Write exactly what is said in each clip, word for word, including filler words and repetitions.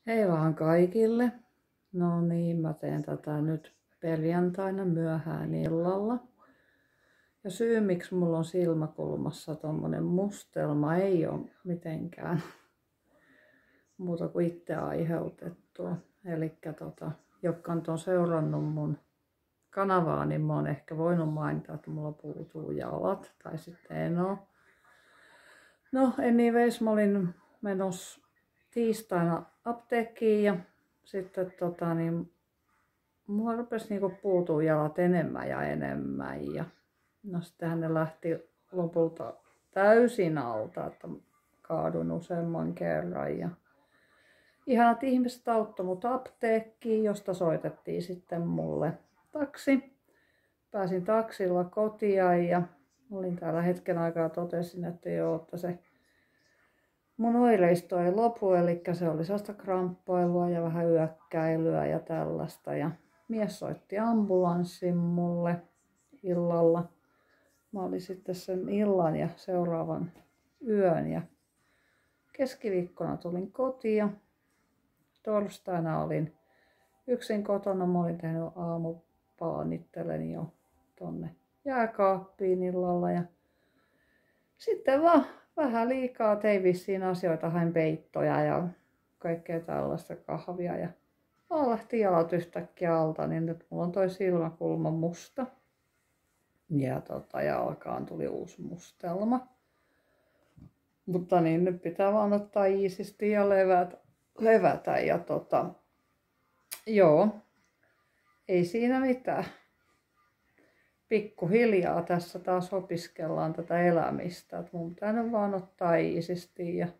Hei vaan kaikille. No niin, mä teen tätä nyt perjantaina myöhään illalla. Ja syy miksi mulla on silmäkulmassa tommonen mustelma ei ole mitenkään muuta kuin itse aiheutettua. Elikkä tota, jotka on seurannut mun kanavaa, niin mä oon ehkä voinut mainita, että mulla puutuu jalat tai sitten en oo. No anyways, mä olin menossa tiistaina apteekkiin ja sitten tota, niin, mulla rupesi niinku puutuu jalat enemmän ja enemmän. Ja no sittenhän ne lähti lopulta täysin alta, että kaadun useamman kerran. Ja ihanat ihmiset auttoi mut apteekkiin, josta soitettiin sitten mulle taksi. Pääsin taksilla kotiin ja olin täällä hetken aikaa, totesin, että joo, että se mun oireisto ei lopu, eli se oli sellaista kramppailua ja vähän yökkäilyä ja tällaista. Ja mies soitti ambulanssin mulle illalla. Mä olin sitten sen illan ja seuraavan yön ja keskiviikkona tulin kotiin ja torstaina olin yksin kotona. Mä olin tehnyt aamupalan itselleni jo tonne jääkaappiin illalla ja sitten vaan vähän liikaa tein vissiin asioita, hain peittoja ja kaikkea tällaista kahvia ja vaan lähti jalat yhtäkkiä alta, niin nyt mulla on toi silmäkulma musta. Ja tota, jalkaan tuli uusi mustelma. Mutta niin, nyt pitää vaan ottaa iisisti ja levätä. levätä ja tota, joo, ei siinä mitään. Pikkuhiljaa tässä taas opiskellaan tätä elämistä. Et mun pitää nyt vaan ottaa iisisti ja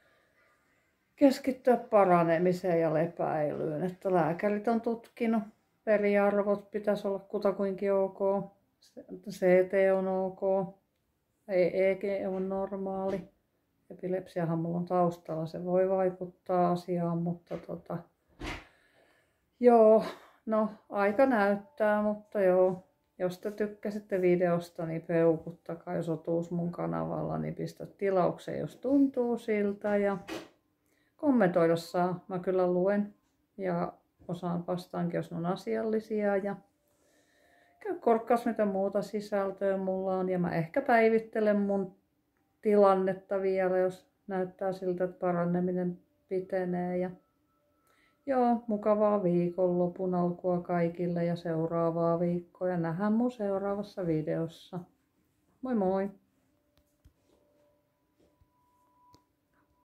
keskittyä paranemiseen ja lepäilyyn. Että lääkärit on tutkinut. Veriarvot pitäisi olla kutakuinkin ok. C T on ok. E E G on normaali. Epilepsiahan mulla on taustalla. Se voi vaikuttaa asiaan, mutta tota, joo, no aika näyttää, mutta joo. Jos te tykkäsitte videosta, niin peukuttakaa. Jos oot uusi mun kanavalla, niin pistä tilaukseen, jos tuntuu siltä. Ja kommentoida saa. Mä kyllä luen ja osaan vastaankin, jos ne on asiallisia. Ja käy korkkaus, mitä muuta sisältöä mulla on. Ja mä ehkä päivittelen mun tilannetta vielä, jos näyttää siltä, että paraneminen pitenee. Ja joo, mukavaa viikonlopun alkua kaikille ja seuraavaa viikkoa. Ja nähdään mun seuraavassa videossa. Moi moi!